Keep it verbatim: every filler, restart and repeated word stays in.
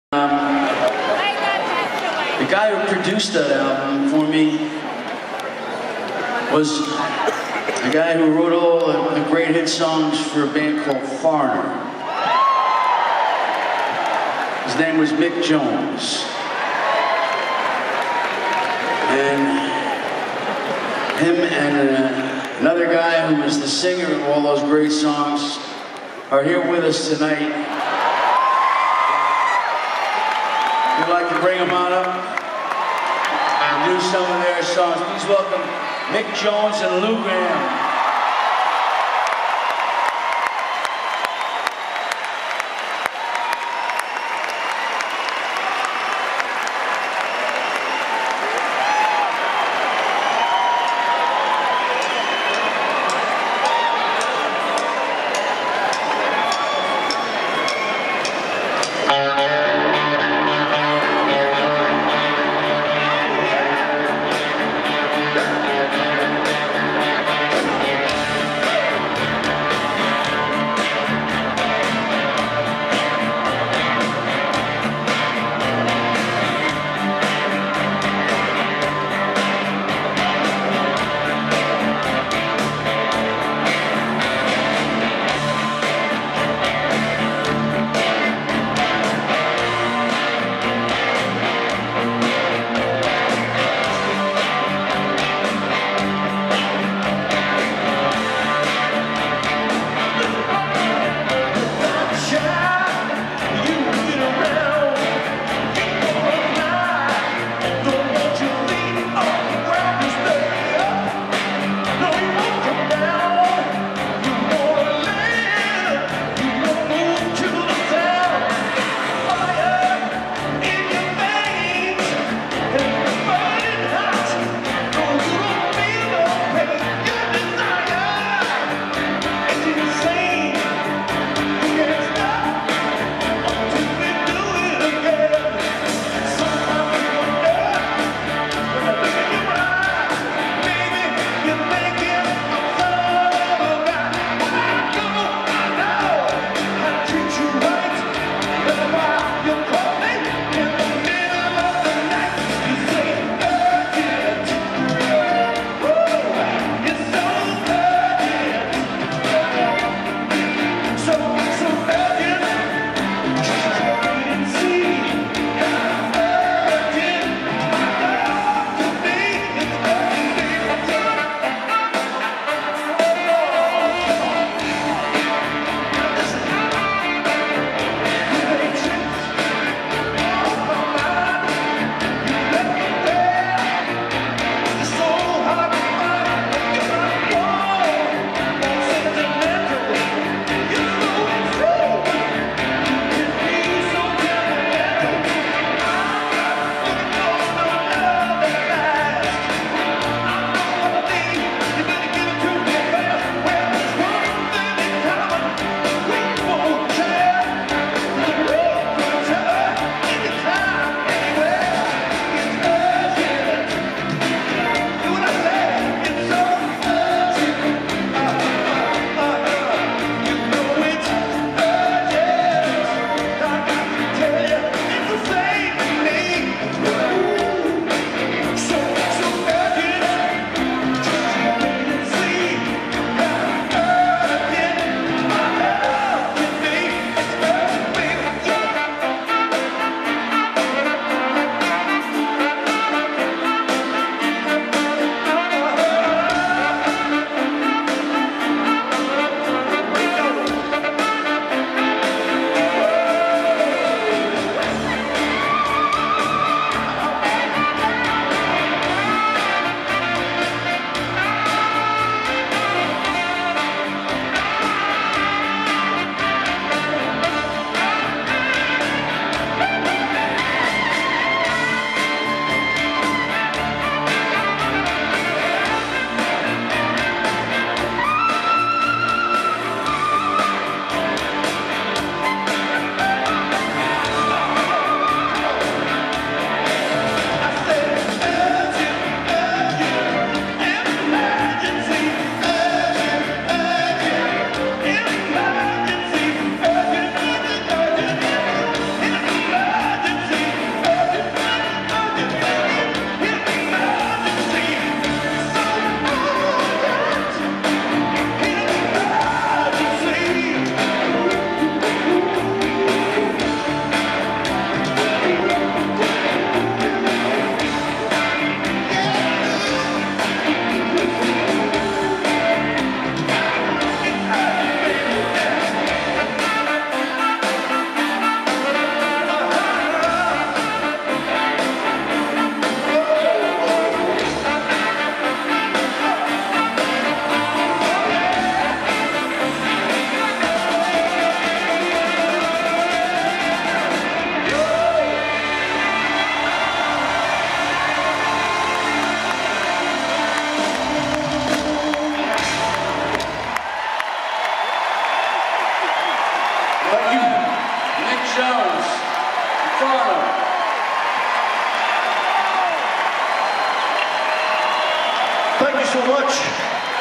Um, the guy who produced that album for me was the guy who wrote all the great hit songs for a band called Foreigner. His name was Mick Jones. And him and uh, another guy who was the singer of all those great songs are here with us tonight. We'd like to bring them on up and do some of their songs. Please welcome Mick Jones and Lou Gramm. Toronto. Thank you so much.